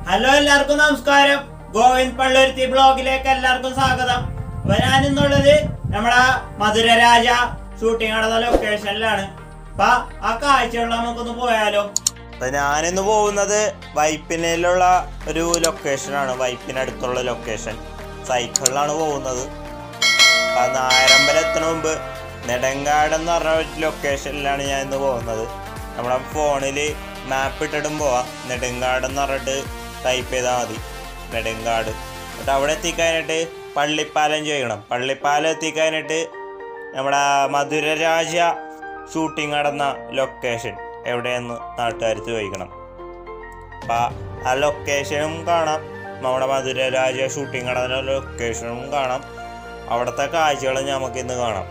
Hello, എല്ലാവർക്കും നമസ്കാരം. ഗോവിന്ദ് പള്ളുരുത്തി ബ്ലോഗിലേക്ക് എല്ലാവർക്കും സ്വാഗതം. അപ്പൊ ഞാനിന്നുള്ളത് നമ്മുടെ മധുരരാജ ഷൂട്ടിംഗ് നടന്ന ലൊക്കേഷനിലാണ്. അപ്പൊ ആ കാഴ്ചകളിൽ നമുക്കൊന്ന് പോയാലോ. ഞാനിന്ന് പോകുന്നത് വൈപ്പിനിലുള്ള ഒരു ലൊക്കേഷനാണ്. വൈപ്പിനടുത്തുള്ള ലൊക്കേഷൻ. സൈക്കിളിലാണ് പോകുന്നത്. നായരമ്പലം എത്തുന്ന മുമ്പ് നെടുങ്കാട് എന്ന് പറഞ്ഞ ഒരു ലൊക്കേഷനിലാണ് ഞാൻ ഇന്ന് പോകുന്നത്. നമ്മുടെ ഫോണിൽ മാപ്പ് ഇട്ടിട്ടും പോവാം. നെടുങ്കാട് എന്ന് പറഞ്ഞിട്ട് ടൈപ്പ് ചെയ്താൽ മതി, നെടുങ്കാട്. എന്നിട്ട് അവിടെ എത്തിക്കാനായിട്ട് പള്ളിപ്പാലം ചെയ്യണം. പള്ളിപ്പാലം എത്തിക്കാനായിട്ട് നമ്മുടെ മധുരരാജ ഷൂട്ടിംഗ് നടന്ന ലൊക്കേഷൻ എവിടെയെന്ന് നാട്ടുകാർ ചോദിക്കണം. അപ്പം ആ ലൊക്കേഷനും കാണാം, നമ്മുടെ മധുരരാജ ഷൂട്ടിംഗ് നടന്ന ലൊക്കേഷനും കാണാം. അവിടുത്തെ കാഴ്ചകളും നമുക്കിന്ന് കാണാം.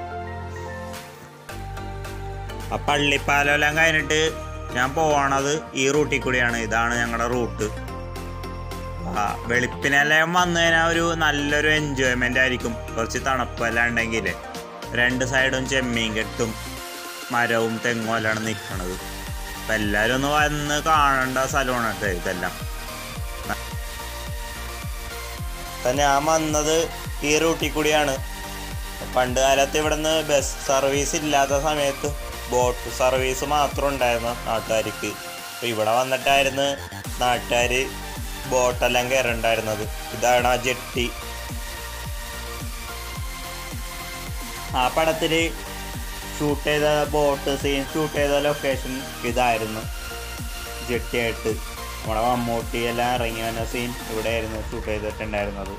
ആ പള്ളിപ്പാലം എല്ലാം കഴിഞ്ഞിട്ട് ഞാൻ പോകണത് ഈ റൂട്ടിൽ കൂടിയാണ്. ഇതാണ് ഞങ്ങളുടെ റൂട്ട്. വെളുപ്പിനെല്ലാം വന്നു കഴിഞ്ഞാൽ ഒരു നല്ലൊരു എൻജോയ്മെൻ്റ് ആയിരിക്കും. കുറച്ച് തണുപ്പെല്ലാം ഉണ്ടെങ്കിൽ രണ്ട് സൈഡും ചെമ്മീൻ കെട്ടും മരവും തെങ്ങും എല്ലാം നിൽക്കണത്. അപ്പം എല്ലാവരും ഒന്ന് വന്ന് കാണേണ്ട സ്ഥലമാണ് കേട്ടോ ഇതെല്ലാം. അപ്പം ഞാൻ വന്നത് ഈ റൂട്ടിൽ കൂടിയാണ്. പണ്ട് കാലത്ത് ഇവിടുന്ന് ബസ് സർവീസ് ഇല്ലാത്ത സമയത്ത് ബോട്ട് സർവീസ് മാത്രം ഉണ്ടായിരുന്നു നാട്ടുകാർക്ക്. അപ്പോൾ ഇവിടെ വന്നിട്ടായിരുന്നു നാട്ടുകാർ ബോട്ടെല്ലാം കയറുണ്ടായിരുന്നത്. ഇതാണ് ആ ജെട്ടി. ആ പടത്തിൽ ഷൂട്ട് ചെയ്ത ബോട്ട് സീൻ ഷൂട്ട് ചെയ്ത ലൊക്കേഷൻ ഇതായിരുന്നു. ജെട്ടിയായിട്ട് നമ്മുടെ മമ്മൂട്ടി എല്ലാം ഇറങ്ങി വന്ന സീൻ ഇവിടെയായിരുന്നു ഷൂട്ട് ചെയ്തിട്ടുണ്ടായിരുന്നത്.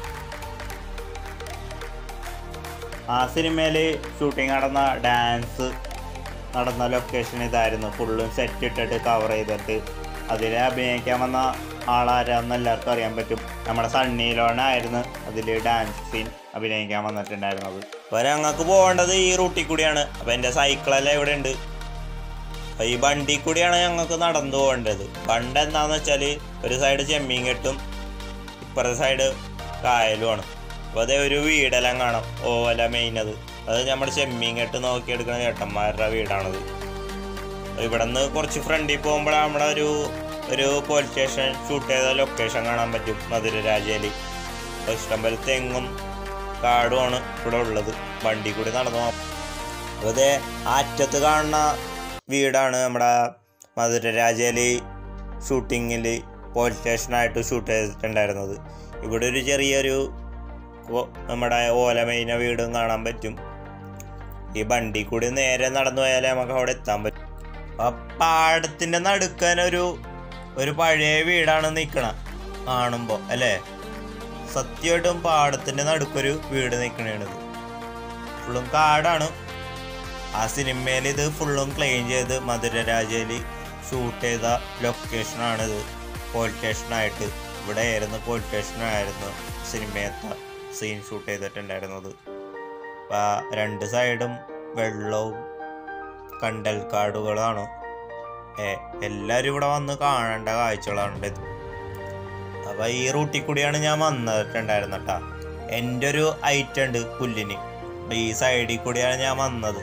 ആ സിനിമയിൽ ഷൂട്ടിങ് നടന്ന ഡാൻസ് നടന്ന ലൊക്കേഷൻ ഇതായിരുന്നു. ഫുള്ളും സെറ്റ് ഇട്ടിട്ട് കവർ ചെയ്തിട്ട് അതിൽ അഭിനയിക്കാൻ വന്ന ആളാരാന്ന് എല്ലാവർക്കും അറിയാൻ പറ്റും. നമ്മുടെ സണ്ണി ലോണായിരുന്നു അതിൽ ഡാൻസ് സീൻ അഭിനയിക്കാൻ വന്നിട്ടുണ്ടായിരുന്നത്. അപ്പോൾ ഞങ്ങൾക്ക് പോകേണ്ടത് ഈ റൂട്ടിൽ കൂടിയാണ്. അപ്പോൾ എൻ്റെ സൈക്കിളെല്ലാം ഇവിടെ ഉണ്ട്. അപ്പോൾ ഈ വണ്ടി കൂടിയാണ് ഞങ്ങൾക്ക് നടന്നു പോകേണ്ടത്. ബണ്ട് എന്താണെന്ന് വെച്ചാൽ ഒരു സൈഡ് ചെമ്മീൻ കെട്ടും, ഇപ്പുറത്തെ സൈഡ് കായലുമാണ്. അപ്പോൾ അതേ ഒരു വീടെല്ലാം കാണാം, ഓല മെയിനത്. അത് നമ്മുടെ ചെമ്മീൻ കെട്ട് നോക്കിയെടുക്കുന്ന ചേട്ടന്മാരുടെ വീടാണത്. ഇവിടെ നിന്ന് കുറച്ച് ഫ്രണ്ടിൽ പോകുമ്പോഴാണ് നമ്മുടെ ഒരു പോലീസ് സ്റ്റേഷൻ ഷൂട്ട് ചെയ്ത ലൊക്കേഷൻ കാണാൻ പറ്റും മധുരരാജയിൽ. അപ്പോൾ ഇഷ്ടംപോലെ തെങ്ങും കാടുമാണ് ഇവിടെ ഉള്ളത്. വണ്ടി കൂടി നടന്നു പോകാം. അപ്പോൾ അതേ അറ്റത്ത് കാണുന്ന വീടാണ് നമ്മുടെ മധുരരാജയിൽ ഷൂട്ടിങ്ങിൽ പോലീസ് സ്റ്റേഷനായിട്ട് ഷൂട്ട് ചെയ്തിട്ടുണ്ടായിരുന്നത്. ഇവിടെ ഒരു ചെറിയൊരു നമ്മുടെ ഓലമൈന വീടും കാണാൻ പറ്റും. ഈ വണ്ടി കൂടി നേരെ നടന്നു പോയാലേ നമുക്ക് അവിടെ എത്താൻ പറ്റും. ആ പാടത്തിൻ്റെ നടുക്കാൻ ഒരു പഴയ വീടാണ് നിൽക്കണ കാണുമ്പോൾ അല്ലേ. സത്യമായിട്ടും പാടത്തിൻ്റെ നടുക്കൊരു വീട് നിൽക്കണത്. ഫുള്ളും കാടാണ്. ആ സിനിമയിൽ ഇത് ഫുള്ളും ക്ലീൻ ചെയ്ത് മധുരരാജയിൽ ഷൂട്ട് ചെയ്ത ലൊക്കേഷനാണിത്. പോലീസ് സ്റ്റേഷനായിട്ട് ഇവിടെ ആയിരുന്നു, പോലീസ് സ്റ്റേഷനായിരുന്നു സിനിമയത്തെ സീൻ ഷൂട്ട് ചെയ്തിട്ടുണ്ടായിരുന്നത്. അപ്പം രണ്ട് സൈഡും വെള്ളവും കണ്ടൽക്കാടുകളാണ്. എല്ലാവരും ഇവിടെ വന്ന് കാണേണ്ട കാഴ്ചകളാണ് ഇത്. അപ്പം ഈ റൂട്ടിൽ കൂടിയാണ് ഞാൻ വന്നിട്ടുണ്ടായിരുന്നത് കേട്ടോ. എൻ്റെ ഒരു ഐറ്റം ഉണ്ട് പുല്ലിന്. അപ്പം ഈ സൈഡിൽ കൂടിയാണ് ഞാൻ വന്നത്.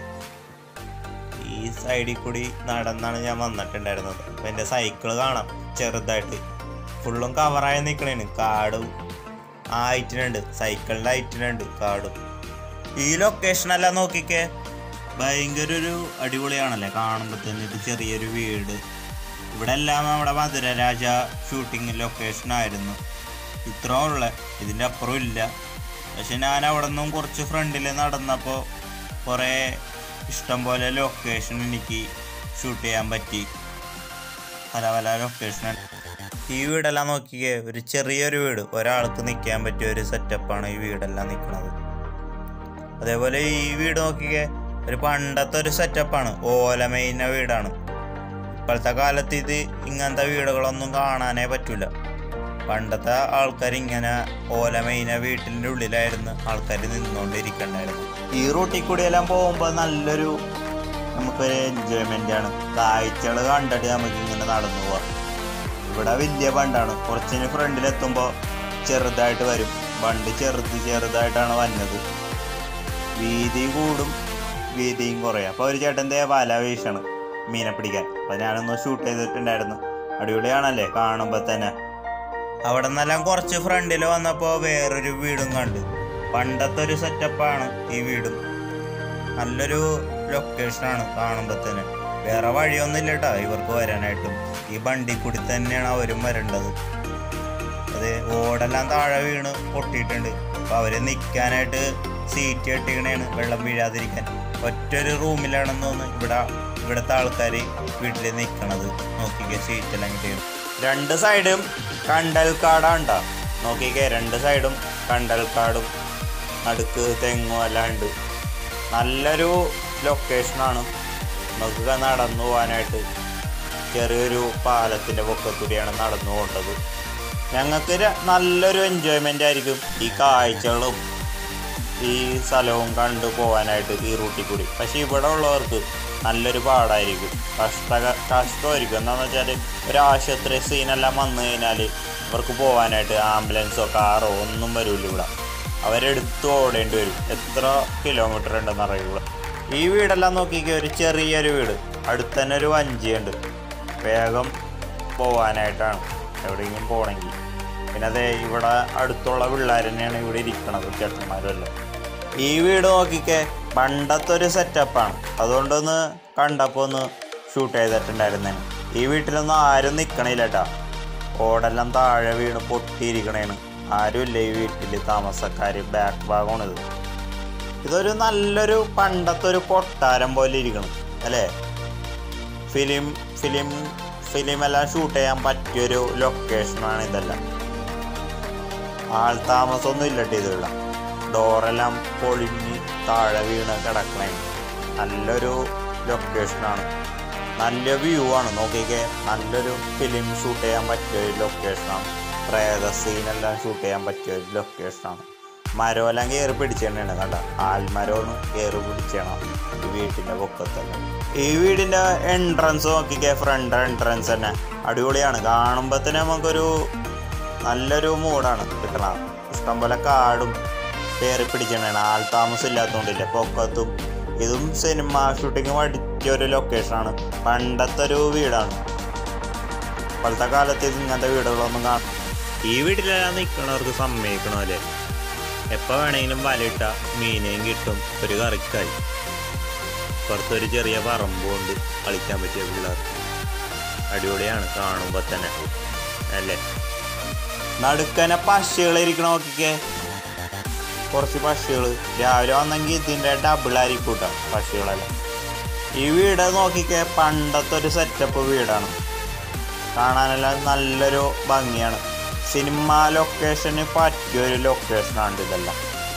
ഈ സൈഡിൽ കൂടി നടന്നാണ് ഞാൻ വന്നിട്ടുണ്ടായിരുന്നത്. അപ്പം എൻ്റെ സൈക്കിള് കാണാം ചെറുതായിട്ട്. ഫുള്ളും കവറായി നിൽക്കണേന്. കാടും ആ ഐറ്റിനുണ്ട്, സൈക്കിളിൻ്റെ ഐറ്റിനുണ്ട് കാടും. ഈ ലൊക്കേഷനെല്ലാം നോക്കിക്കേ, ഭയങ്കര ഒരു അടിപൊളിയാണല്ലേ കാണുമ്പോൾ തന്നെ. ഇത് ചെറിയൊരു വീട്. ഇവിടെ എല്ലാം നമ്മുടെ മധുരരാജ ഷൂട്ടിങ് ലൊക്കേഷനായിരുന്നു. ഇത്ര ഉള്ള, ഇതിൻ്റെ അപ്പുറം ഇല്ല. പക്ഷെ ഞാൻ അവിടെ നിന്നും കുറച്ച് ഫ്രണ്ടിൽ നടന്നപ്പോൾ കുറേ ഇഷ്ടം പോലെ ലൊക്കേഷൻ എനിക്ക് ഷൂട്ട് ചെയ്യാൻ പറ്റി. പല പല ലൊക്കേഷൻ. ഈ വീടെല്ലാം നോക്കിക്കേ, ഒരു ചെറിയൊരു വീട്, ഒരാൾക്ക് നിൽക്കാൻ പറ്റിയ ഒരു സെറ്റപ്പാണ് ഈ വീടെല്ലാം നിൽക്കുന്നത്. അതേപോലെ ഈ വീട് നോക്കിക്കേ, ഒരു പണ്ടത്തെ ഒരു സെറ്റപ്പാണ്, ഓലമേഞ്ഞ വീടാണ്. ഇപ്പോഴത്തെ കാലത്ത് ഇത് ഇങ്ങനത്തെ വീടുകളൊന്നും കാണാനേ പറ്റില്ല. പണ്ടത്തെ ആൾക്കാർ ഇങ്ങനെ ഓലമേഞ്ഞ വീട്ടിൻ്റെ ഉള്ളിലായിരുന്നു ആൾക്കാർ നിന്നുകൊണ്ടിരിക്കണ്ടായിരുന്നു. ഈ റൂട്ടിൽ കൂടിയെല്ലാം പോകുമ്പോൾ നല്ലൊരു നമുക്കൊരു എൻജോയ്മെൻ്റാണ്. കാഴ്ചകൾ കണ്ടിട്ട് നമുക്ക് ഇങ്ങനെ നടന്നു പോവാം. ഇവിടെ വലിയ ബണ്ടാണ്. കുറച്ചിന് ഫ്രണ്ടിലെത്തുമ്പോൾ ചെറുതായിട്ട് വരും. ബണ്ട് ചെറുതായിട്ടാണ് വന്നത്. വീതി കൂടും വീതിയും കുറയും. അപ്പോൾ ഒരു ചേട്ടൻ്റെ വല വീശാണ് മീനെ പിടിക്കാൻ. അപ്പോൾ ഞാനൊന്ന് ഷൂട്ട് ചെയ്തിട്ടുണ്ടായിരുന്നു. അടിപൊളിയാണല്ലേ കാണുമ്പോൾ തന്നെ. അവിടെ നിന്നെല്ലാം കുറച്ച് ഫ്രണ്ടിൽ വന്നപ്പോൾ വേറൊരു വീടും കണ്ട്. പണ്ടത്തെ ഒരു സെറ്റപ്പാണ് ഈ വീടും. നല്ലൊരു ലൊക്കേഷനാണ് കാണുമ്പോൾ തന്നെ. വേറെ വഴിയൊന്നും ഇല്ല കേട്ടോ ഇവർക്ക് വരാനായിട്ടും. ഈ വണ്ടി കൂടി തന്നെയാണ് അവരും വരേണ്ടത്. അത് ഓടെല്ലാം താഴെ വീണ് പൊട്ടിയിട്ടുണ്ട്. അപ്പോൾ അവർ നിൽക്കാനായിട്ട് സീറ്റ് കെട്ടിക്കണേണ് വെള്ളം വീഴാതിരിക്കാൻ. ഒറ്റൊരു റൂമിലാണെന്ന് തോന്നുന്നു ഇവിടുത്തെ ആൾക്കാർ വീട്ടിൽ നിൽക്കണത്. നോക്കിക്കേ, സീറ്റെല്ലാം കിട്ടിയും. രണ്ട് സൈഡും കണ്ടൽക്കാടാണ്ടാ. നോക്കിക്കേ, രണ്ട് സൈഡും കണ്ടൽക്കാടും നടുക്ക് തെങ്ങും എല്ലാം ഉണ്ട്. നല്ലൊരു ലൊക്കേഷനാണ്. നമുക്ക് നടന്നു പോകാനായിട്ട് ചെറിയൊരു പാലത്തിൻ്റെ പൊക്കത്തൂടിയാണ് നടന്നു പോകേണ്ടത്. ഞങ്ങൾക്ക് നല്ലൊരു എൻജോയ്മെൻ്റ് ആയിരിക്കും ഈ കാഴ്ചകളും ഈ സ്ഥലവും കണ്ടു പോകാനായിട്ട് ഈ റൂട്ടിൽ കൂടി. പക്ഷെ ഇവിടെ ഉള്ളവർക്ക് നല്ലൊരു പാടായിരിക്കും, കഷ്ടമായിരിക്കും. എന്താണെന്ന് വെച്ചാൽ ഒരു ആശുപത്രി സീനെല്ലാം വന്നു കഴിഞ്ഞാൽ ഇവർക്ക് പോകാനായിട്ട് ആംബുലൻസോ കാറോ ഒന്നും വരില്ല ഇവിടെ. അവരെടുത്ത് ഓടേണ്ടി വരും. എത്ര കിലോമീറ്റർ ഉണ്ടെന്ന് അറിയില്ല. ഈ വീടെല്ലാം നോക്കിക്കുക, ഒരു ചെറിയൊരു വീട്. അടുത്ത് തന്നെ ഒരു വഞ്ചിയുണ്ട്. വേഗം പോകാനായിട്ടാണ് എവിടെയെങ്കിലും പോകണമെങ്കിൽ. പിന്നെ അതേ ഇവിടെ അടുത്തുള്ള പിള്ളേർ തന്നെയാണ് ഇവിടെ ഇരിക്കണത്, ചേട്ടന്മാരെല്ലാം. ഈ വീട് നോക്കിക്കേ, പണ്ടത്തെ ഒരു സെറ്റപ്പാണ്. അതുകൊണ്ടൊന്ന് കണ്ടപ്പോൾ ഒന്ന് ഷൂട്ട് ചെയ്തിട്ടുണ്ടായിരുന്നേ. ഈ വീട്ടിലൊന്നും ആരും നിൽക്കണില്ല കേട്ടോ. ഓടെല്ലാം താഴെ വീണ് പൊട്ടിയിരിക്കണേണ്. ആരുമില്ല ഈ വീട്ടിൽ താമസക്കാർ. ബാക്ക് ഭാഗമാണിത്. ഇതൊരു നല്ലൊരു പണ്ടത്തെ ഒരു കൊട്ടാരം പോലെ ഇരിക്കണം അല്ലേ. ഫിലിമെല്ലാം ഷൂട്ട് ചെയ്യാൻ പറ്റിയൊരു ലൊക്കേഷനാണ് ഇതെല്ലാം. ആൾ താമസമൊന്നും ഇല്ലട്ടെ ഇതിലുള്ള. ഡോറെല്ലാം പൊളിഞ്ഞ് താഴെ വീണ് കിടക്കണേ. നല്ലൊരു ലൊക്കേഷനാണ്. നല്ല വ്യൂ ആണ്. നോക്കിക്കേ, നല്ലൊരു ഫിലിം ഷൂട്ട് ചെയ്യാൻ പറ്റിയൊരു ലൊക്കേഷനാണ്. പ്രേത സീനെല്ലാം ഷൂട്ട് ചെയ്യാൻ പറ്റിയൊരു ലൊക്കേഷനാണ്. മരമെല്ലാം കയറി പിടിച്ചേണ്ടാണ് കണ്ട. ആൽമരമൊന്നും കയറി പിടിച്ചേണം ഈ വീട്ടിൻ്റെ പൊക്കത്തല്ല. ഈ വീടിൻ്റെ എൻട്രൻസ് നോക്കിക്കേ, ഫ്രണ്ട് എൻട്രൻസ് തന്നെ അടിപൊളിയാണ്. കാണുമ്പോൾ തന്നെ നമുക്കൊരു നല്ലൊരു മൂഡാണ് കിട്ടണം. ഇഷ്ടംപോലെ കാടും കയറി പിടിച്ചേണ്ടാണ്. ആൾ താമസം ഇല്ലാത്തതുകൊണ്ടില്ല പൊക്കത്തും. ഇതും സിനിമ ഷൂട്ടിങ് പറ്റിയൊരു ലൊക്കേഷനാണ്. പണ്ടത്തെ ഒരു വീടാണ്. ഇപ്പോഴത്തെ കാലത്ത് ഇങ്ങനത്തെ വീടുകളൊന്നും കാണും. ഈ വീട്ടിലെല്ലാം നിൽക്കണവർക്ക് സമ്മതിക്കണോ അല്ലേ. എപ്പോൾ വേണമെങ്കിലും വലയിട്ട മീനേയും കിട്ടും, ഒരു കറിക്കായി. പുറത്തൊരു ചെറിയ പറമ്പ് കൊണ്ട് കളിക്കാൻ പറ്റിയ പിള്ളേർ. അടിപൊളിയാണ് കാണുമ്പോൾ തന്നെ അല്ലേ. നടുക്കനെ പക്ഷികളിരിക്കണ നോക്കിക്കേ, കുറച്ച് പക്ഷികൾ. രാവിലെ വന്നെങ്കിൽ ഇതിൻ്റെ ഡബിളായിരിക്കും കൂട്ടാ പക്ഷികളെല്ലാം. ഈ വീട് നോക്കിക്കേ, പണ്ടത്തെ ഒരു സെറ്റപ്പ് വീടാണ്. കാണാനെല്ലാം നല്ലൊരു ഭംഗിയാണ്. സിനിമ ലൊക്കേഷന് പറ്റിയൊരു ലൊക്കേഷനാണ് ഇതെല്ലാം.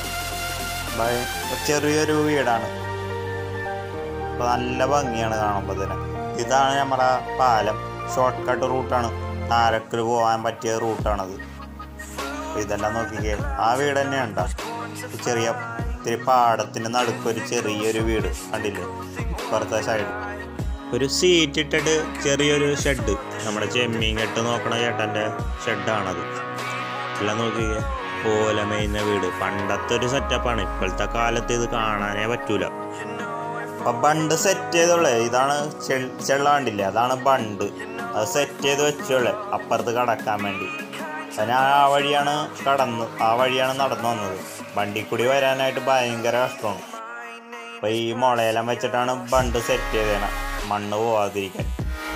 ചെറിയൊരു വീടാണ്. അപ്പോൾ നല്ല ഭംഗിയാണ് കാണുമ്പോൾ തന്നെ. ഇതാണ് നമ്മുടെ പാലം. ഷോർട്ട് കട്ട് റൂട്ടാണ്. താരക്കിൽ പോകാൻ പറ്റിയ റൂട്ടാണത്. ഇതെല്ലാം നോക്കിക്കേ, ആ വീട് തന്നെ ഉണ്ടോ. ചെറിയ ഇത്തിരി പാടത്തിൻ്റെ നടുക്കൊരു ചെറിയൊരു വീട് കണ്ടില്ലേ. പുറത്തെ സൈഡ് ഒരു സീറ്റ് ഇട്ടിട്ട് ചെറിയൊരു ഷെഡ്. നമ്മുടെ ചെമ്മീൻ കെട്ട് നോക്കണ ചേട്ടൻ്റെ ഷെഡാണത്. എല്ലാം നോക്കിക്കേ, ഓല മേയുന്ന വീട്. പണ്ടത്തെ ഒരു സെറ്റപ്പാണ്. ഇപ്പോഴത്തെ കാലത്ത് ഇത് കാണാനേ പറ്റൂല. അപ്പം ബണ്ട് സെറ്റ് ചെയ്തോളേ. ഇതാണ് ചെള്ളാണ്ടില്ലേ, അതാണ് ബണ്ട്. അത് സെറ്റ് ചെയ്ത് വെച്ചോളേ അപ്പുറത്ത് കടക്കാൻ വേണ്ടി. ഞാൻ ആ വഴിയാണ് നടന്നു വന്നത്. വണ്ടി കൂടി വരാനായിട്ട് ഭയങ്കര കഷ്ടമാണ്. അപ്പോൾ ഈ മുളയെല്ലാം വെച്ചിട്ടാണ് ബണ്ട് സെറ്റ് ചെയ്തേണം, മണ്ണ് പോവാതിരിക്കാൻ.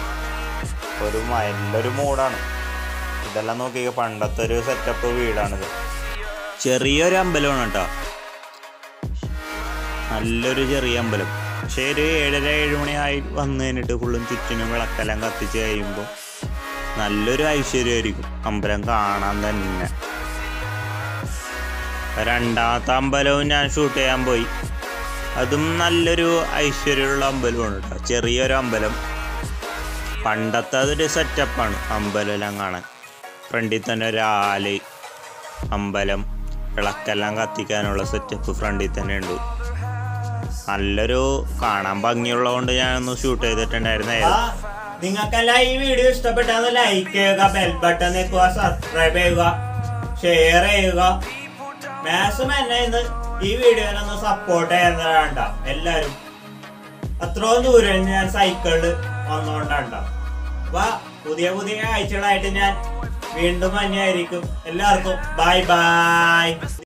നല്ലൊരു മൂടാണ്. ഇതെല്ലാം നോക്കിയ പണ്ടത്തെ ഒരു സെറ്റപ്പ് വീടാണിത്. ചെറിയൊരു അമ്പലമാണ് കേട്ടോ. നല്ലൊരു ചെറിയ അമ്പലം. പക്ഷേ ഒരു 7:30-7 മണിയായി വന്നു കഴിഞ്ഞിട്ട് ഫുള്ളും ചുറ്റിനും വിളക്കെല്ലാം കത്തിച്ച് കഴിയുമ്പോൾ നല്ലൊരു ഐശ്വര്യമായിരിക്കും അമ്പലം കാണാൻ തന്നെ. രണ്ടാമത്തെ അമ്പലവും ഞാൻ ഷൂട്ട് ചെയ്യാൻ പോയി. അതും നല്ലൊരു ഐശ്വര്യമുള്ള അമ്പലമാണ് കേട്ടോ. ചെറിയൊരു അമ്പലം. പണ്ടത്തെ അതൊരു സെറ്റപ്പാണ് അമ്പലം എല്ലാം കാണാൻ. ഫ്രണ്ടിൽ തന്നെ ഒരു ആല്, അമ്പലം, വിളക്കെല്ലാം കത്തിക്കാനുള്ള സെറ്റപ്പ് ഫ്രണ്ടിൽ തന്നെ ഉണ്ട്. നല്ലൊരു കാണാൻ ഭംഗിയുള്ളതുകൊണ്ട് ഞാനൊന്ന് ഷൂട്ട് ചെയ്തിട്ടുണ്ടായിരുന്നായിരുന്നു. നിങ്ങൾക്കെല്ലാം ഈ വീഡിയോ ഇഷ്ടപ്പെട്ടാൽ ലൈക്ക് ചെയ്യുക, ബെൽ ബട്ടൺ നിൽക്കുക, സബ്സ്ക്രൈബ് ചെയ്യുക, ഷെയർ ചെയ്യുക. മാക്സിമം എന്നെ ഇന്ന് ഈ വീഡിയോയിലൊന്ന് സപ്പോർട്ട് ചെയ്യുന്നതാണ്ട എല്ലാവരും. അത്രയും ദൂരം ഞാൻ സൈക്കിളിൽ വന്നുകൊണ്ടാണ്ട. അപ്പൊ പുതിയ കാഴ്ചകളായിട്ട് ഞാൻ വീണ്ടും മഞ്ഞായിരിക്കും. എല്ലാവർക്കും ബൈ ബൈ.